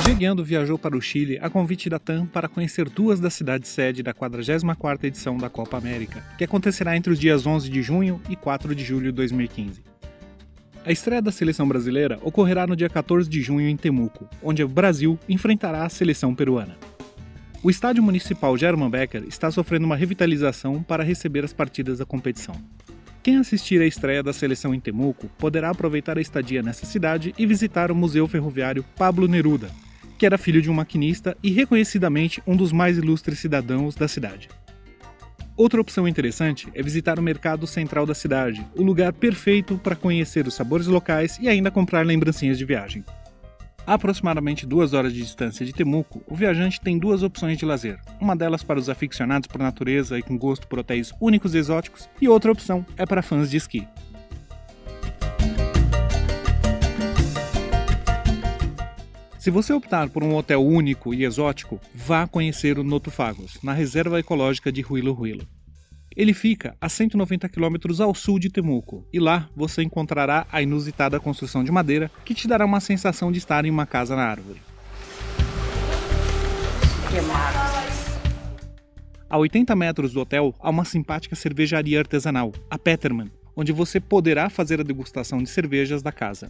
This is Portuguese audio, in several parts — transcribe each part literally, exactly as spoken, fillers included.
G Guiando viajou para o Chile a convite da TAM para conhecer duas das cidades sede da quadragésima quarta edição da Copa América, que acontecerá entre os dias onze de junho e quatro de julho de dois mil e quinze. A estreia da seleção brasileira ocorrerá no dia quatorze de junho em Temuco, onde o Brasil enfrentará a seleção peruana. O estádio municipal German Becker está sofrendo uma revitalização para receber as partidas da competição. Quem assistir à estreia da seleção em Temuco poderá aproveitar a estadia nessa cidade e visitar o Museu Ferroviário Pablo Neruda, que era filho de um maquinista e reconhecidamente um dos mais ilustres cidadãos da cidade. Outra opção interessante é visitar o Mercado Central da cidade, o lugar perfeito para conhecer os sabores locais e ainda comprar lembrancinhas de viagem. A aproximadamente duas horas de distância de Temuco, o viajante tem duas opções de lazer, uma delas para os aficionados por natureza e com gosto por hotéis únicos e exóticos, e outra opção é para fãs de esqui. Se você optar por um hotel único e exótico, vá conhecer o Notufagos, na reserva ecológica de Huilo Huilo. Ele fica a cento e noventa quilômetros ao sul de Temuco, e lá você encontrará a inusitada construção de madeira que te dará uma sensação de estar em uma casa na árvore. A oitenta metros do hotel há uma simpática cervejaria artesanal, a Petermann, onde você poderá fazer a degustação de cervejas da casa.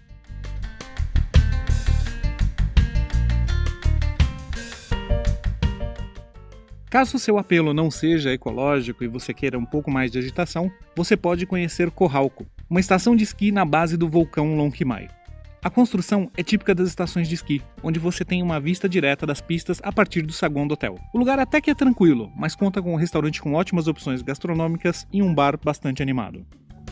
Caso seu apelo não seja ecológico e você queira um pouco mais de agitação, você pode conhecer Cojalco, uma estação de esqui na base do vulcão Lonquimay. A construção é típica das estações de esqui, onde você tem uma vista direta das pistas a partir do saguão do hotel. O lugar até que é tranquilo, mas conta com um restaurante com ótimas opções gastronômicas e um bar bastante animado.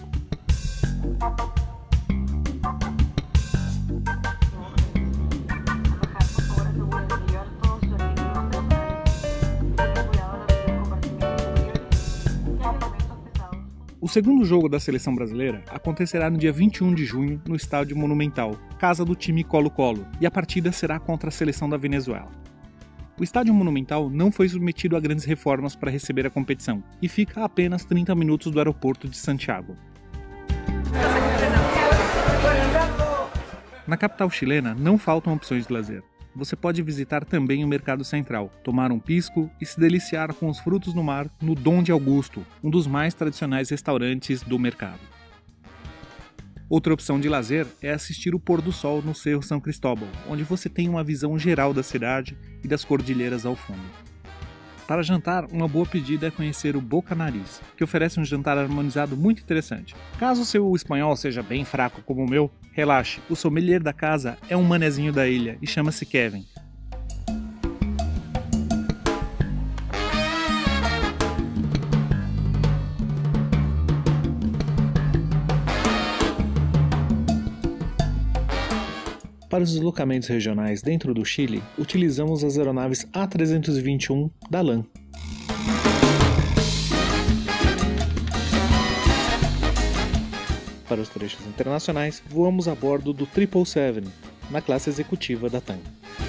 O segundo jogo da seleção brasileira acontecerá no dia vinte e um de junho no Estádio Monumental, casa do time Colo-Colo, e a partida será contra a seleção da Venezuela. O Estádio Monumental não foi submetido a grandes reformas para receber a competição e fica a apenas trinta minutos do aeroporto de Santiago. Na capital chilena não faltam opções de lazer. Você pode visitar também o Mercado Central, tomar um pisco e se deliciar com os frutos do mar no Dom de Augusto, um dos mais tradicionais restaurantes do mercado. Outra opção de lazer é assistir o pôr do sol no Cerro São Cristóbal, onde você tem uma visão geral da cidade e das cordilheiras ao fundo. Para jantar, uma boa pedida é conhecer o Boca Nariz, que oferece um jantar harmonizado muito interessante. Caso seu espanhol seja bem fraco como o meu, relaxe, o sommelier da casa é um manezinho da ilha e chama-se Kevin. Para os deslocamentos regionais dentro do Chile, utilizamos as aeronaves A trezentos e vinte e um da LAN. Para os trechos internacionais, voamos a bordo do triple seven, na classe executiva da TAM.